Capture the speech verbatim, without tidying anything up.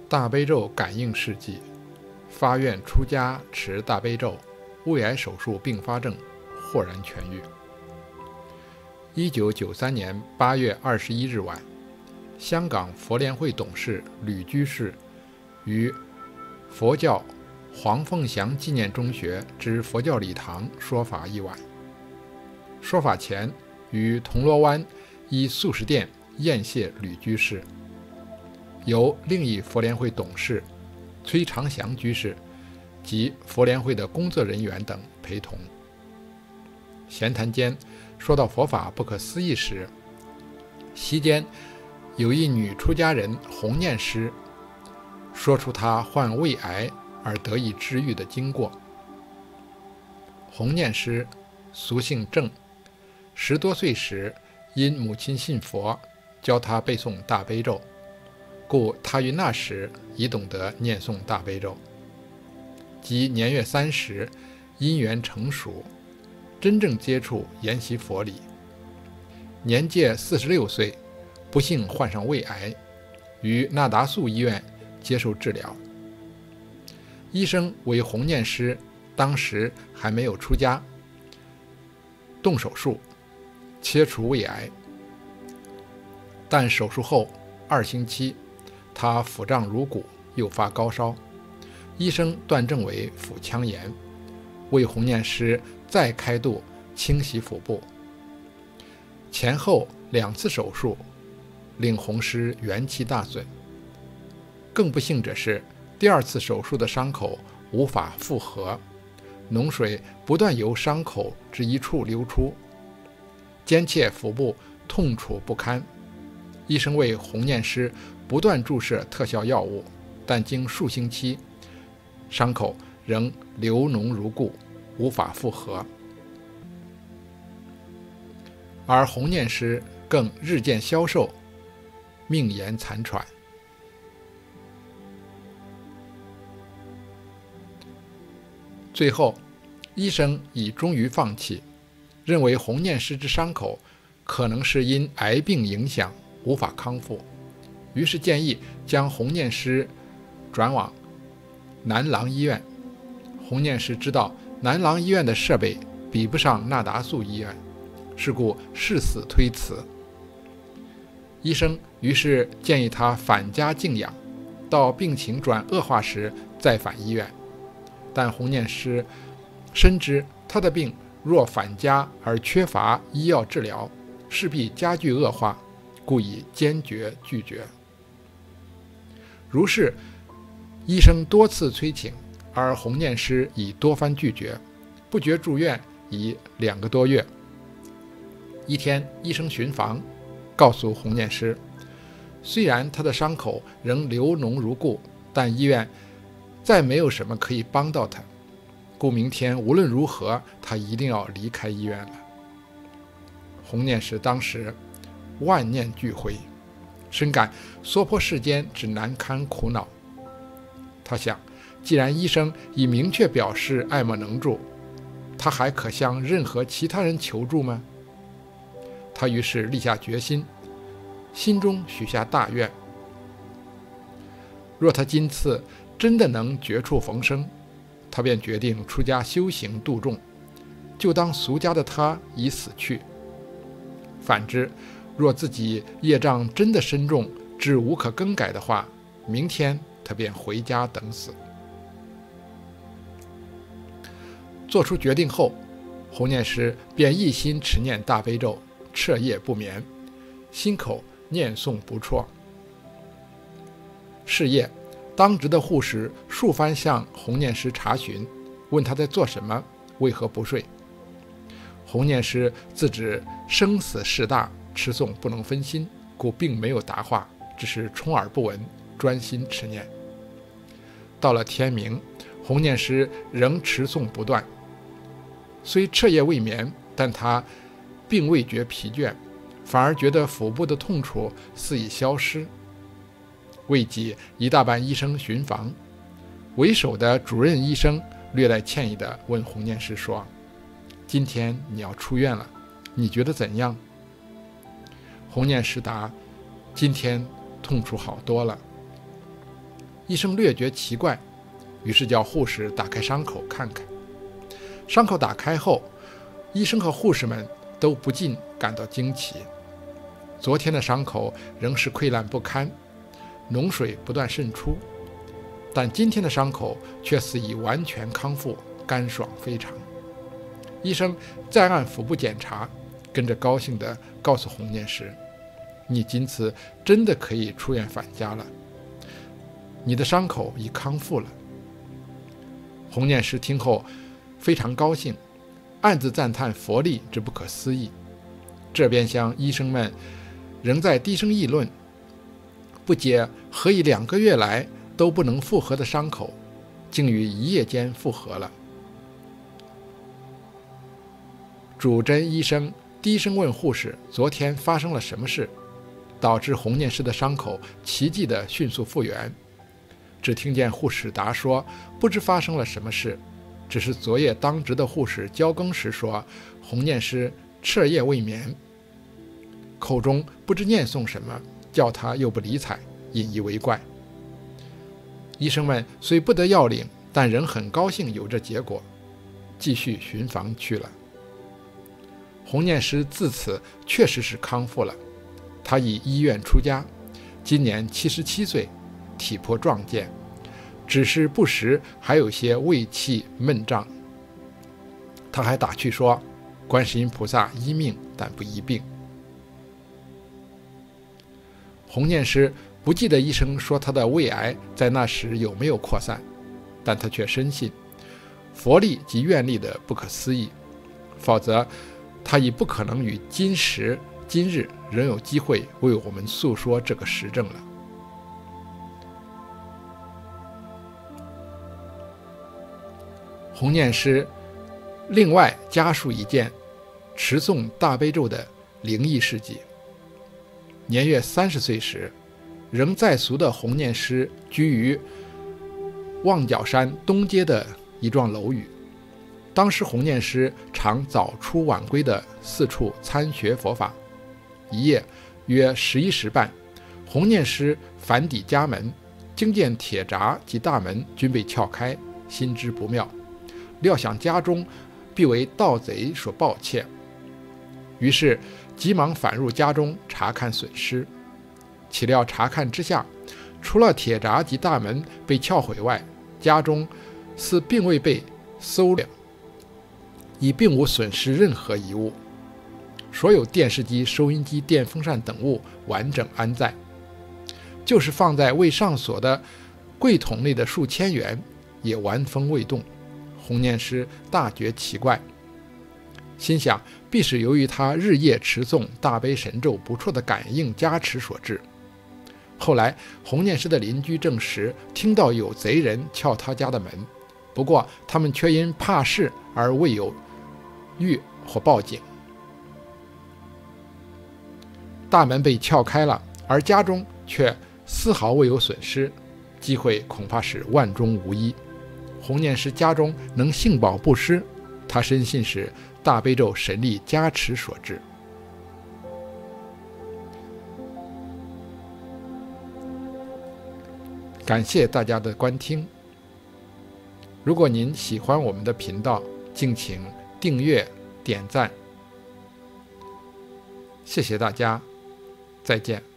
大悲咒感应事迹，发愿出家持大悲咒，胃癌手术并发症豁然痊愈。一九九三年八月二十一日晚，香港佛联会董事吕居士于佛教黄凤祥纪念中学之佛教礼堂说法一晚。说法前，于铜锣湾一素食店宴谢吕居士，由另一佛联会董事崔长祥居士及佛联会的工作人员等陪同。闲谈间说到佛法不可思议时，席间有一女出家人洪念师说出她患胃癌而得以治愈的经过。洪念师俗姓郑，十多岁时因母亲信佛，教她背诵大悲咒，故她于那时已懂得念诵大悲咒。及年月三十，因缘成熟，真正接触研习佛理。年届四十六岁，不幸患上胃癌，于那达素医院接受治疗。医生为洪念师当时还没有出家，动手术切除胃癌，但手术后二星期，他腹胀如鼓，又发高烧，医生断症为腹腔炎，为洪念师再开度清洗腹部。前后两次手术令洪师元气大损，更不幸者是第二次手术的伤口无法复合，脓水不断由伤口之一处流出，坚切腹部痛楚不堪。医生为洪念师不断注射特效药物，但经数星期，伤口仍流脓如故，无法复合，而洪念师更日渐消瘦，命延残喘。最后，医生已终于放弃，认为洪念师之伤口可能是因癌病影响无法康复，于是建议将洪念师转往南郎医院。洪念师知道南郎医院的设备比不上那达素医院，是故誓死推辞。医生于是建议他返家静养，到病情转恶化时再返医院。但洪念师深知他的病若返家而缺乏医药治疗，势必加剧恶化，故以坚决拒绝。如是，医生多次催请，而洪念师已多番拒绝，不觉住院已两个多月。一天，医生巡房，告诉洪念师，虽然他的伤口仍流脓如故，但医院再没有什么可以帮到他，故明天无论如何，他一定要离开医院了。洪念师当时万念俱灰，深感娑婆世间之难堪苦恼。他想，既然医生已明确表示爱莫能助，他还可向任何其他人求助吗？他于是立下决心，心中许下大愿，若他今次真的能绝处逢生，他便决定出家修行度众，就当俗家的他已死去。反之，若自己业障真的深重至无可更改的话，明天他便回家等死。做出决定后，洪念师便一心持念大悲咒，彻夜不眠，心口念诵不辍。是夜，当值的护士数番向洪念师查询，问他在做什么，为何不睡。洪念师自指生死事大，持诵不能分心，故并没有答话，只是充耳不闻，专心持念。到了天明，洪念师仍持诵不断，虽彻夜未眠，但他并未觉疲倦，反而觉得腹部的痛楚似已消失。未几，一大班医生巡房，为首的主任医生略带歉意地问洪念师说，今天你要出院了，你觉得怎样？洪念师答，今天痛楚好多了。 医生略觉奇怪，于是叫护士打开伤口看看。伤口打开后，医生和护士们都不禁感到惊奇。昨天的伤口仍是溃烂不堪，脓水不断渗出，但今天的伤口却似已完全康复，干爽非常。医生再按腹部检查，跟着高兴地告诉洪念师：“你今次真的可以出院返家了，你的伤口已康复了。”洪念师听后非常高兴，暗自赞叹佛力之不可思议。这边厢医生们仍在低声议论，不解何以两个月来都不能复合的伤口，竟于一夜间复合了。主诊医生低声问护士昨天发生了什么事，导致洪念师的伤口奇迹地迅速复原。只听见护士答说不知发生了什么事，只是昨夜当值的护士交更时说洪念师彻夜未眠，口中不知念诵什么，叫他又不理睬，引以为怪。医生们虽不得要领，但仍很高兴有这结果，继续巡房去了。洪念师自此确实是康复了，他已医院出家，今年七十七岁，体魄壮健，只是不时还有些胃气闷胀。他还打趣说：“观世音菩萨医命，但不医病。”洪念师不记得医生说他的胃癌在那时有没有扩散，但他却深信佛力及愿力的不可思议，否则他已不可能于今时今日仍有机会为我们诉说这个实证了。洪念师另外加述一件持诵大悲咒的灵异事迹。年约三十岁时，仍在俗的洪念师居于望角山东街的一幢楼宇。当时洪念师常早出晚归的四处参学佛法。一夜约十一时半，洪念师返抵家门，经见铁闸及大门均被撬开，心知不妙，料想家中必为盗贼所盗窃，于是急忙返入家中查看损失。岂料查看之下，除了铁闸及大门被撬毁外，家中似并未被搜掠，已并无损失任何一物，所有电视机、收音机、电风扇等物完整安在，就是放在未上锁的柜桶内的数千元也完封未动。洪念师大觉奇怪，心想必是由于他日夜持诵大悲神咒不错的感应加持所致。后来洪念师的邻居证实听到有贼人撬他家的门，不过他们却因怕事而未有遇或报警。大门被撬开了，而家中却丝毫未有损失，机会恐怕是万中无一。洪念师家中能幸保不失，他深信是大悲咒神力加持所致。感谢大家的观听。如果您喜欢我们的频道，敬请订阅、点赞。谢谢大家，再见。